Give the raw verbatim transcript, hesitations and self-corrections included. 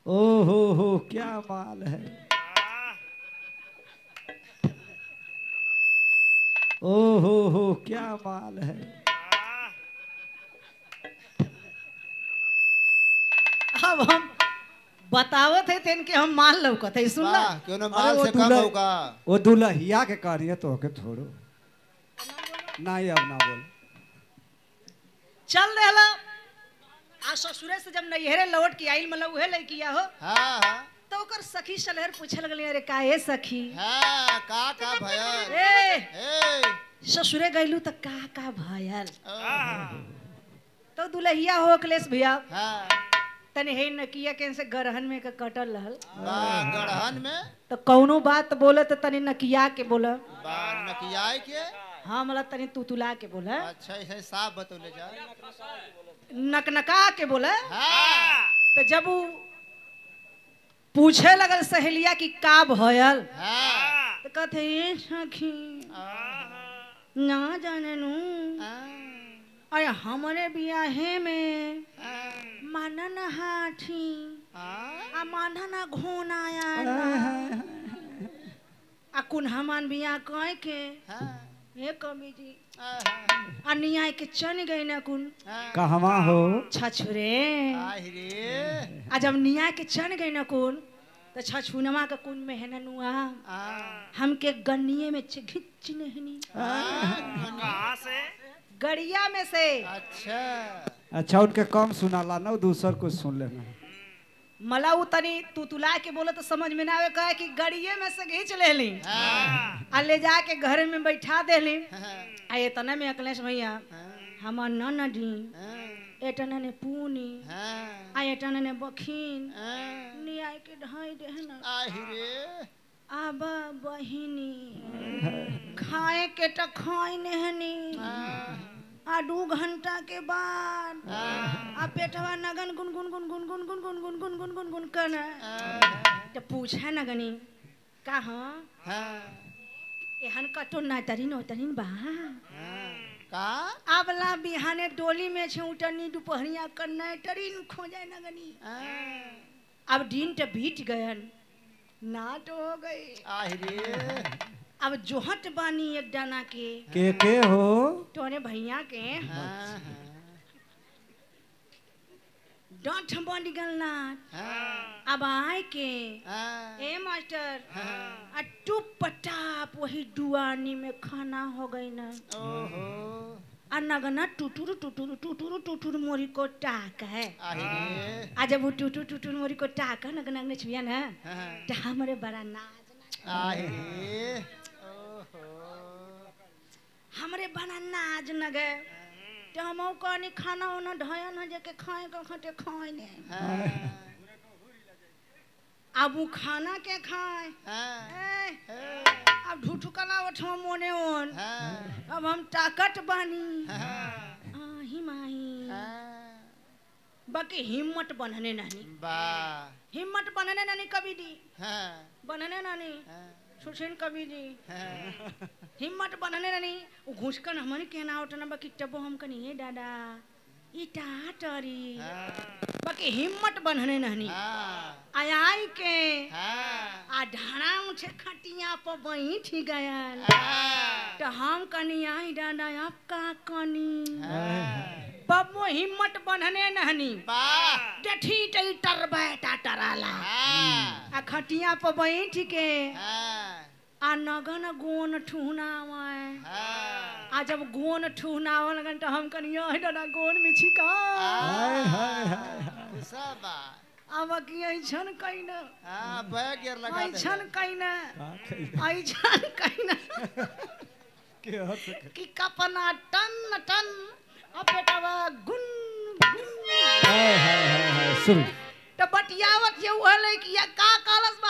ओ हो हो क्या माल है। ओ हो हो क्या माल है। अब हम बतावत है तेन के हम माल लौकत है सुन ला। वाह क्यों ना अरे माल वो से कम दूल्हा होगा। वो दूल्हिया के कहानी तो के छोड़ो नहीं अब ना बोल। चल देला आ ससुरे से जब नैहरे लौट के आइल मतलब उहे लड़किया हो हाँ हाँ तो ओकर सखी सलहर पूछे लगली अरे का ए सखी हाँ का का भयल ए ए ससुरे गइलू त का का भयल ओहो, तो दुल्हिया हो अखिलेश भैया हाँ तने हे नकिया के से गरहन में के कटल रहल बा गढ़हन में तो कौनो बात बोले तो तनी नकिया के बोला बा नकियाई के हाँ मतलब तनी तुतुला के बोला अच्छा ऐसे साफ बतौले जा। नकनका के बोला हाँ तो जब वो पूछे लगल सहेलिया की का भयल हाँ तो कहते ये सखी ना जाने नू अरे हमारे बियाहे में मानन हाथी आ मानन घोन आया आ कुन्हामान बिया कह के हे कवि जी आ नियाय के चन गई ना कुन कहवा हो छछुरे रे आ जब नियाय के चन गई ना कुन तो छछुनमा का कुन में है नुआ हमके गन्निये में घिच नहनी कहाँ से गड़िया में से अच्छा अच्छा उनके कम सुनाला ना दूसर कुछ सुन लेना। मला उ तनी तुतुला के बोले तो समझ में ना आवे कहे कि गड़िये में से घींच लेली आ ले जाके घर में बैठा देली आ ये तना में अखिलेश भैया हमर ननदी एटना ने पूनी आ एटना ने बखीन नियाय के ढाई देहना रे आबा बहिनी खाए के त खाई नेहनी आ दू घंटा के बाद आ पेटवा नगन गुन गुन गुन गुन गुन गुन गुन गुन गुन गुन गुन गुन करना तो पूछा नगनी कहा एहन कटो ना तरीन तरीन बा का आबला बिहाने डोली में छे उटनी दोपहरिया करना तरीन खोजे नगनी अब दिन तो बीत गयन नाट हो गई रे अब जोहट बानी एक डाना के के के हो तोरे भैया के डांट बन गल नाट अब आए के ए मास्टर अट्टू पटाप वही दुआनी में खाना हो गई ना आ नगना टुटुर टुटुर टुटुर टुटुर मोरी को टाक है आ जब वो टुटुर टुटुर मोरी को टाक है नगना ने छुया ना तो हमारे बड़ा नाच हमरे बना नाच न गए तो हम कहनी खाना उना ढाया न जाके खाए का खटे खाए ने अब वो खाना के खाए अब ढुठुकला उठो मोने ओन अब हम ताकत बानी आही माही बाकी हिम्मत बनने नहीं हिम्मत बनने नहीं कभी दी बनने नहीं सुशील कवि जी हिम्मत बनने नहीं वो घुसकन हमने कहना उठना बाकी टबो हम कनी हे दादा इटा टरी बाकी हिम्मत बनने नहीं आय आई के आ ढाणा मुझे खटिया पर बैठ गया तो हम कनी आई दादा अब का कनी बब्बो हिम्मत बनने नहीं डठी टई टरबैटा टराला आ खटिया पर बैठ के आ नगन गोन ठुहनावे आ जब गोन ठुहनावे लगन तो हम कनिया है दादा गोन मिछि का हाय हाय हाय सब अब की ऐछन कइना हां बैग गिर लगा दे ऐछन कइना ऐछन कइना के हत कि कपना टन टन अब बेटावा गुन गुन हाय हाय हाय सुन तो बटियावत ये हले कि या का कालस